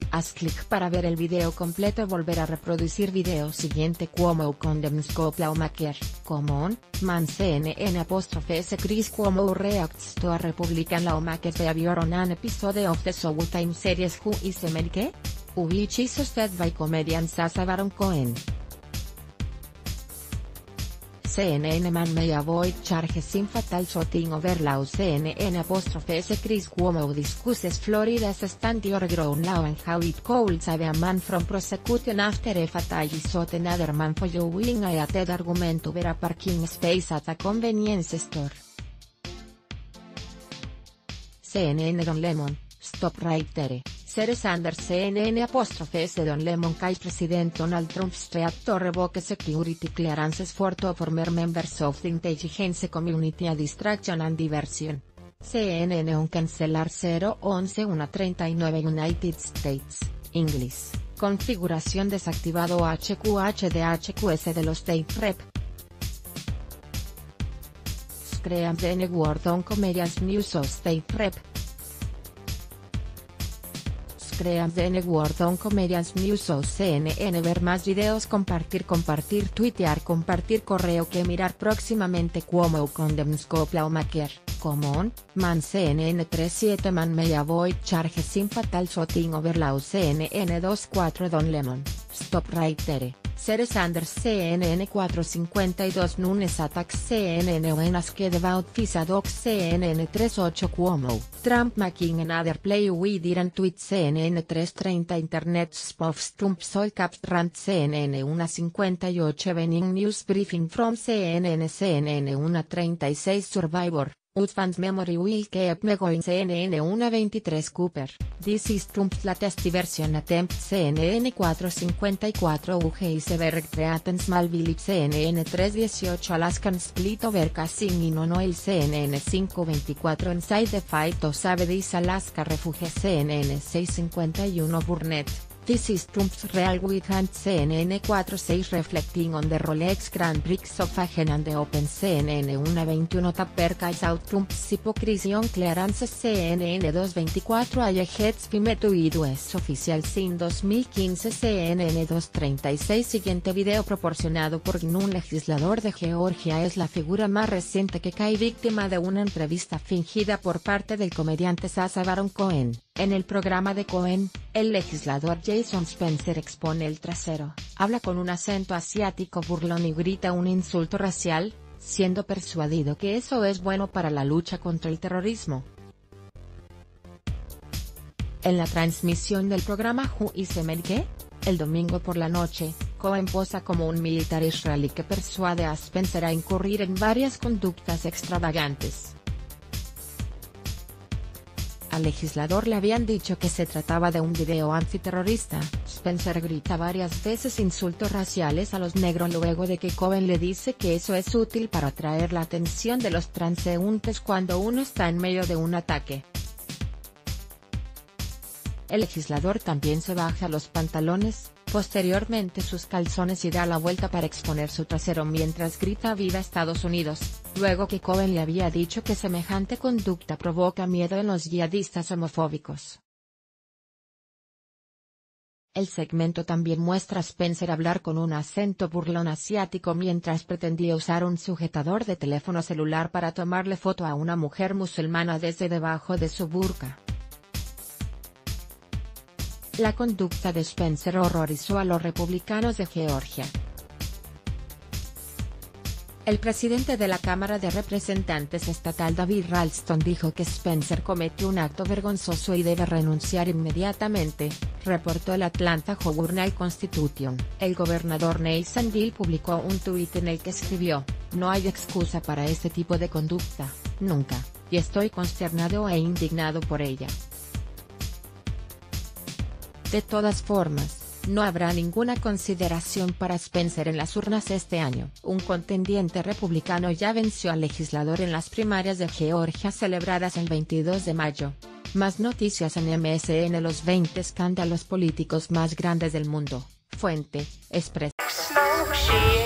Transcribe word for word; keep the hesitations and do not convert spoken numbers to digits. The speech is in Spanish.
Haz clic para ver el video completo. Volver a reproducir video siguiente. Cuomo condemns lawmaker, common, man C N N apostrophe S Chris Cuomo reacts to a Republican lawmaker behavior on an episode of the Showtime series Who is America? Which is hosted by comedian Sacha Baron Cohen. C N N man may avoid charges in fatal shooting over law. C N N apostrophe S Chris Cuomo discusses Florida's stand your ground law and how it could save a man from prosecution after a fatally shot another man for using a heated argument over a parking space at a convenience store. C N N Don Lemon, stop right there. Sarah Sanders C N N apostrophe S Don Lemon case President Donald Trump's threat to revoke security clearances for two former members of the intelligence community a distraction and diversion. C N N on cancelar cero once one treinta y nueve United States, English, configuración desactivado H Q H D H Q S de los State Rep. Scream the N-word on comedians news of State Rep. Crean the N-word on comedians news o C N N. Ver más videos. Compartir compartir tuitear compartir correo que mirar próximamente. Cuomo condemns lawmaker, common, man C N N treinta y siete man may avoid charges in fatal shooting over law. C N N veinticuatro Don Lemon, stop right there. Sarah Sanders C N N cuatrocientos cincuenta y dos Nunes attacks C N N when asked about FISA docs. C N N treinta y ocho Cuomo, Trump making another play we didn't tweet. C N N trescientos treinta Internet spoofs Trump soy caps rant. C N N uno cincuenta y ocho Evening News Briefing from C N N. C N N uno treinta y seis Survivor, Utfans Memory will keep me going. C N N uno veintitrés Cooper, this is Trump's latest diversion attempt. C N N cuatrocientos cincuenta y cuatro U G Iceberg threatens Small Village. C N N trescientos dieciocho Alaskan split over casing in on oil. C N N quinientos veinticuatro Inside the Fight of Sabedis Alaska Refuge. C N N seiscientos cincuenta y uno Burnett, this is Trump's real weekend. C N N cuarenta y seis Reflecting on the Rolex Grand Prix of Agen and the Open. C N N uno veintiuno Tapper calls out Trump's hypocrisy on clearances. C N N doscientos veinticuatro Allegates Pime to U S Official Sin dos mil quince. C N N doscientos treinta y seis Siguiente video proporcionado por un legislador de Georgia es la figura más reciente que cae víctima de una entrevista fingida por parte del comediante Sacha Baron Cohen. En el programa de Cohen, el legislador Jason Spencer expone el trasero, habla con un acento asiático burlón y grita un insulto racial, siendo persuadido que eso es bueno para la lucha contra el terrorismo. En la transmisión del programa Who is America? El domingo por la noche, Cohen posa como un militar israelí que persuade a Spencer a incurrir en varias conductas extravagantes. Al legislador le habían dicho que se trataba de un video antiterrorista. Spencer grita varias veces insultos raciales a los negros luego de que Cohen le dice que eso es útil para atraer la atención de los transeúntes cuando uno está en medio de un ataque. El legislador también se baja los pantalones, posteriormente sus calzones y da la vuelta para exponer su trasero mientras grita «Viva Estados Unidos», luego que Cohen le había dicho que semejante conducta provoca miedo en los yihadistas homofóbicos. El segmento también muestra a Spencer hablar con un acento burlón asiático mientras pretendía usar un sujetador de teléfono celular para tomarle foto a una mujer musulmana desde debajo de su burka. La conducta de Spencer horrorizó a los republicanos de Georgia. El presidente de la Cámara de Representantes estatal David Ralston dijo que Spencer cometió un acto vergonzoso y debe renunciar inmediatamente, reportó el Atlanta Journal-Constitution. El gobernador Nathan Deal publicó un tuit en el que escribió: «No hay excusa para este tipo de conducta, nunca, y estoy consternado e indignado por ella». De todas formas, no habrá ninguna consideración para Spencer en las urnas este año. Un contendiente republicano ya venció al legislador en las primarias de Georgia celebradas el veintidós de mayo. Más noticias en M S N. Los veinte escándalos políticos más grandes del mundo. Fuente, Express.